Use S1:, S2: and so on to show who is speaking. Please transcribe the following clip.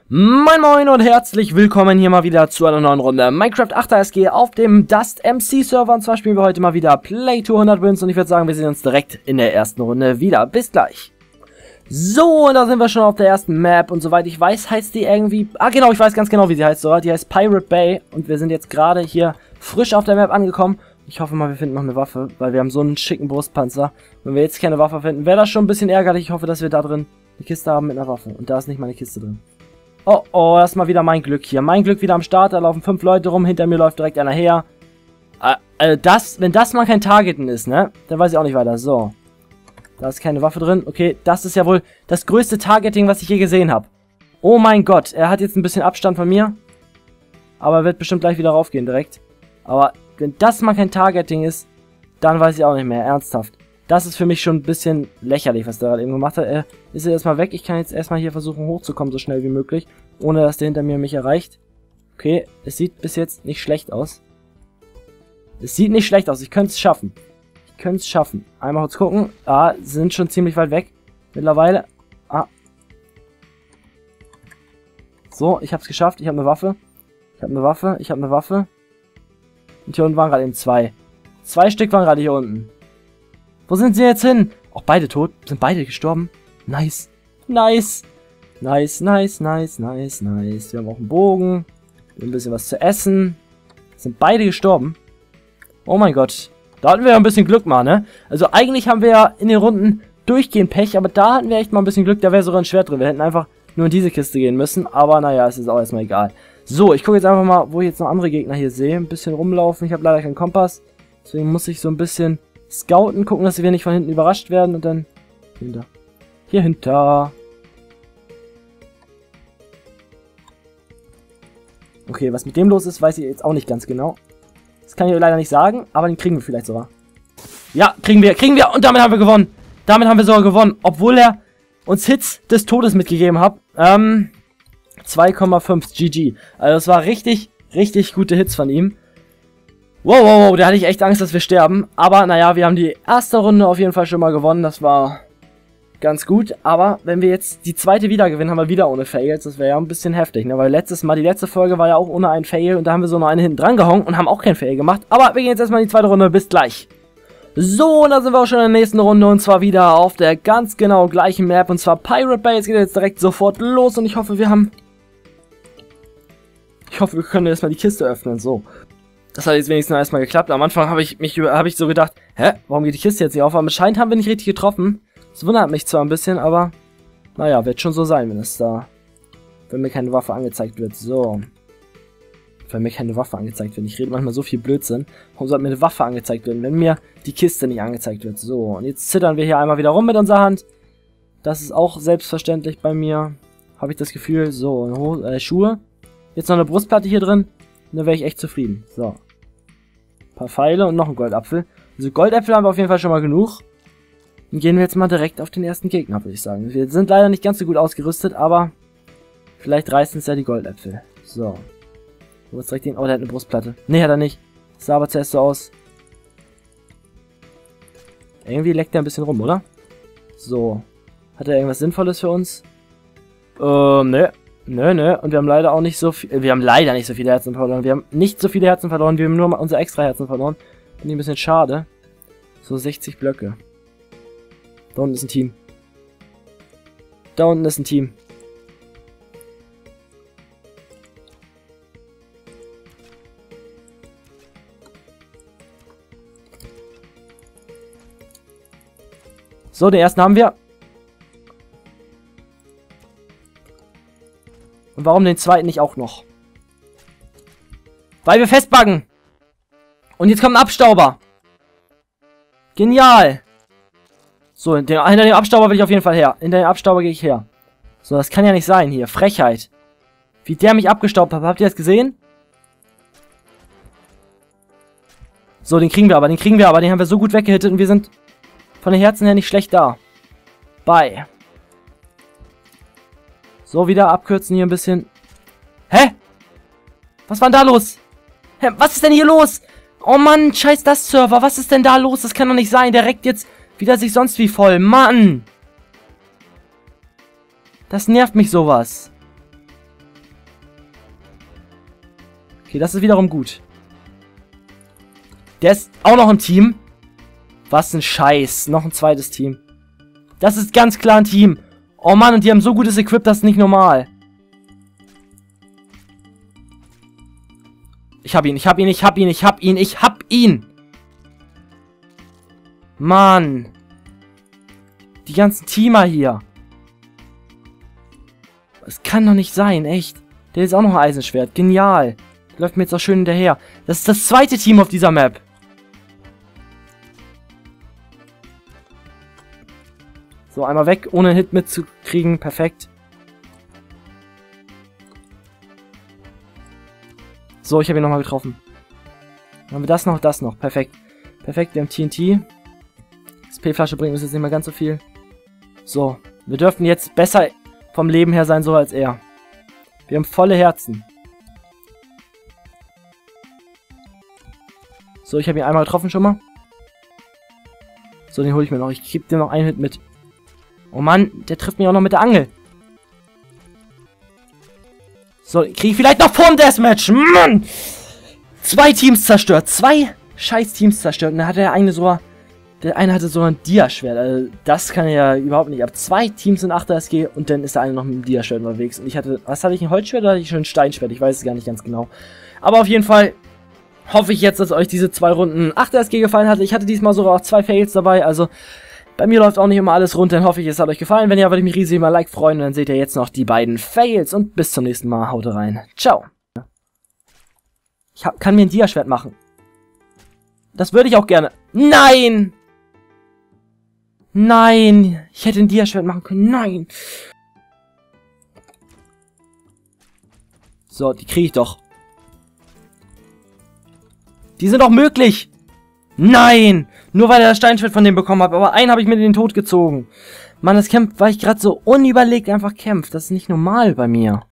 S1: Moin Moin und herzlich willkommen hier mal wieder zu einer neuen Runde Minecraft 8er SG auf dem Dust MC Server. Und zwar spielen wir heute mal wieder Play 200 Wins und ich würde sagen, wir sehen uns direkt in der ersten Runde wieder. Bis gleich. So, und da sind wir schon auf der ersten Map und soweit ich weiß, heißt die irgendwie... Ah genau, ich weiß ganz genau, wie sie heißt sogar. Die heißt Pirate Bay und wir sind jetzt gerade hier frisch auf der Map angekommen. Ich hoffe mal, wir finden noch eine Waffe, weil wir haben so einen schicken Brustpanzer. Wenn wir jetzt keine Waffe finden, wäre das schon ein bisschen ärgerlich. Ich hoffe, dass wir da drin eine Kiste haben mit einer Waffe. Und da ist nicht mal eine Kiste drin. Oh, oh, das ist mal wieder mein Glück hier. Mein Glück wieder am Start, da laufen 5 Leute rum, hinter mir läuft direkt einer her. Wenn das mal kein Targeten ist, ne? Dann weiß ich auch nicht weiter. So. Da ist keine Waffe drin. Okay, das ist ja wohl das größte Targeting, was ich je gesehen habe. Oh mein Gott, er hat jetzt ein bisschen Abstand von mir. Aber er wird bestimmt gleich wieder raufgehen direkt. Aber wenn das mal kein Targeting ist, dann weiß ich auch nicht mehr. Ernsthaft. Das ist für mich schon ein bisschen lächerlich, was der gerade eben gemacht hat. Ist er erstmal weg. Ich kann jetzt erstmal hier versuchen hochzukommen, so schnell wie möglich. Ohne dass der hinter mir mich erreicht. Okay, es sieht bis jetzt nicht schlecht aus. Es sieht nicht schlecht aus. Ich könnte es schaffen. Ich könnte es schaffen. Einmal kurz gucken. Ah, sind schon ziemlich weit weg. Mittlerweile. Ah. So, ich habe es geschafft. Ich habe eine Waffe. Ich habe eine Waffe. Ich habe eine Waffe. Und hier unten waren gerade eben 2. 2 Stück waren gerade hier unten. Wo sind sie jetzt hin? Auch beide tot. Sind beide gestorben? Nice. Nice. Nice, nice, nice, nice, nice. Wir haben auch einen Bogen. Wir haben ein bisschen was zu essen. Sind beide gestorben? Oh mein Gott. Da hatten wir ja ein bisschen Glück mal, ne? Also eigentlich haben wir ja in den Runden durchgehend Pech, aber da hatten wir echt mal ein bisschen Glück. Da wäre sogar ein Schwert drin. Wir hätten einfach nur in diese Kiste gehen müssen. Aber naja, es ist auch erstmal egal. So, ich gucke jetzt einfach mal, wo ich jetzt noch andere Gegner hier sehe. Ein bisschen rumlaufen. Ich habe leider keinen Kompass. Deswegen muss ich so ein bisschen scouten, gucken, dass wir nicht von hinten überrascht werden und dann hinter. Hier hinter. Okay, was mit dem los ist, weiß ich jetzt auch nicht ganz genau. Das kann ich euch leider nicht sagen, aber den kriegen wir vielleicht sogar. Ja, kriegen wir und damit haben wir gewonnen. Damit haben wir sogar gewonnen, obwohl er uns Hits des Todes mitgegeben hat. 2,5 GG. Also das war richtig, richtig gute Hits von ihm. Wow, wow, wow, da hatte ich echt Angst, dass wir sterben. Aber naja, wir haben die erste Runde auf jeden Fall schon mal gewonnen. Das war ganz gut. Aber wenn wir jetzt die zweite wieder gewinnen, haben wir wieder ohne Fails. Das wäre ja ein bisschen heftig, ne? Weil letztes Mal, die letzte Folge war ja auch ohne einen Fail. Und da haben wir so noch eine hinten dran gehauen und haben auch kein Fail gemacht. Aber wir gehen jetzt erstmal in die zweite Runde. Bis gleich. So, und da sind wir auch schon in der nächsten Runde. Und zwar wieder auf der ganz genau gleichen Map. Und zwar Pirate Bay. Es geht jetzt direkt sofort los. Und ich hoffe, wir können erstmal die Kiste öffnen. So. Das hat jetzt wenigstens erstmal geklappt. Am Anfang habe ich so gedacht, hä, warum geht die Kiste jetzt nicht auf? Aber anscheinend haben wir nicht richtig getroffen. Das wundert mich zwar ein bisschen, aber naja, wird schon so sein, wenn mir keine Waffe angezeigt wird. So. Wenn mir keine Waffe angezeigt wird. Ich rede manchmal so viel Blödsinn. Warum sollte mir eine Waffe angezeigt werden, wenn mir die Kiste nicht angezeigt wird? So, und jetzt zittern wir hier einmal wieder rum mit unserer Hand. Das ist auch selbstverständlich bei mir. Habe ich das Gefühl. So, Schuhe. Jetzt noch eine Brustplatte hier drin. Und dann wäre ich echt zufrieden. So. Ein paar Pfeile und noch ein Goldapfel. Also Goldäpfel haben wir auf jeden Fall schon mal genug. Dann gehen wir jetzt mal direkt auf den ersten Gegner, würde ich sagen. Wir sind leider nicht ganz so gut ausgerüstet, aber vielleicht reißen es ja die Goldäpfel. So. Wo ist direkt den... Oh, der hat eine Brustplatte. Nee, hat er nicht. Das sah aber zuerst so aus. Irgendwie leckt er ein bisschen rum, oder? So. Hat er irgendwas Sinnvolles für uns? Ne. Nö. Und wir haben leider auch nicht so viel... Wir haben leider nicht so viele Herzen verloren. Wir haben nicht so viele Herzen verloren. Wir haben nur unsere extra Herzen verloren. Finde ich ein bisschen schade. So 60 Blöcke. Da unten ist ein Team. Da unten ist ein Team. So, den ersten haben wir. Und warum den zweiten nicht auch noch? Weil wir festbuggen. Und jetzt kommt ein Abstauber. Genial. So, hinter dem Abstauber will ich auf jeden Fall her. Hinter dem Abstauber gehe ich her. So, das kann ja nicht sein hier. Frechheit. Wie der mich abgestaubt hat. Habt ihr das gesehen? So, den kriegen wir aber. Den haben wir so gut weggehittet und wir sind von den Herzen her nicht schlecht da. Bye. So, wieder abkürzen hier ein bisschen. Hä? Was war denn da los? Hä, was ist denn hier los? Oh Mann, scheiß das Server. Was ist denn da los? Das kann doch nicht sein. Der reckt jetzt wieder sich sonst wie voll. Mann. Das nervt mich sowas. Okay, das ist wiederum gut. Der ist auch noch im Team. Was ein Scheiß. Noch ein zweites Team. Das ist ganz klar ein Team. Oh Mann, und die haben so gutes Equip, das ist nicht normal. Ich hab ihn, ich hab ihn, ich hab ihn, ich hab ihn, ich hab ihn. Mann. Die ganzen Teamer hier. Es kann doch nicht sein, echt. Der ist auch noch ein Eisenschwert. Genial. Läuft mir jetzt auch schön hinterher. Das ist das zweite Team auf dieser Map. So, einmal weg, ohne einen Hit mitzukriegen. Perfekt. So, ich habe ihn nochmal getroffen. Dann haben wir das noch. Perfekt. Perfekt, wir haben TNT. SP-Flasche bringt uns jetzt nicht mehr ganz so viel. So, wir dürften jetzt besser vom Leben her sein, so als er. Wir haben volle Herzen. So, ich habe ihn einmal getroffen schon mal. So, den hole ich mir noch. Ich gebe dir noch einen Hit mit. Oh Mann, der trifft mich auch noch mit der Angel. So, kriege ich vielleicht noch vorm Deathmatch. Mann! 2 Teams zerstört. 2 scheiß Teams zerstört. Und da hatte der eine so... Der eine hatte so ein Dia-Schwert. Also, das kann er ja überhaupt nicht. Aber 2 Teams in 8er SG und dann ist der eine noch mit dem Dia-Schwert unterwegs. Und ich hatte... Was hatte ich? Ein Holzschwert oder hatte ich schon ein Steinschwert? Ich weiß es gar nicht ganz genau. Aber auf jeden Fall hoffe ich jetzt, dass euch diese 2 Runden 8er SG gefallen hat. Ich hatte diesmal sogar auch 2 Fails dabei. Also... Bei mir läuft auch nicht immer alles rund, dann hoffe ich, es hat euch gefallen. Wenn ja, würde ich mich riesig über ein Like freuen. Und dann seht ihr jetzt noch die beiden Fails. Und bis zum nächsten Mal. Haut rein. Ciao. Ich kann mir ein Dia-Schwert machen. Das würde ich auch gerne. Nein! Nein! Ich hätte ein Dia-Schwert machen können. Nein! So, die kriege ich doch. Die sind doch möglich! Nein! Nur weil er das Steinschwert von dem bekommen hat. Aber einen habe ich mir in den Tod gezogen. Mann, das kämpft, weil ich gerade so unüberlegt einfach kämpft. Das ist nicht normal bei mir.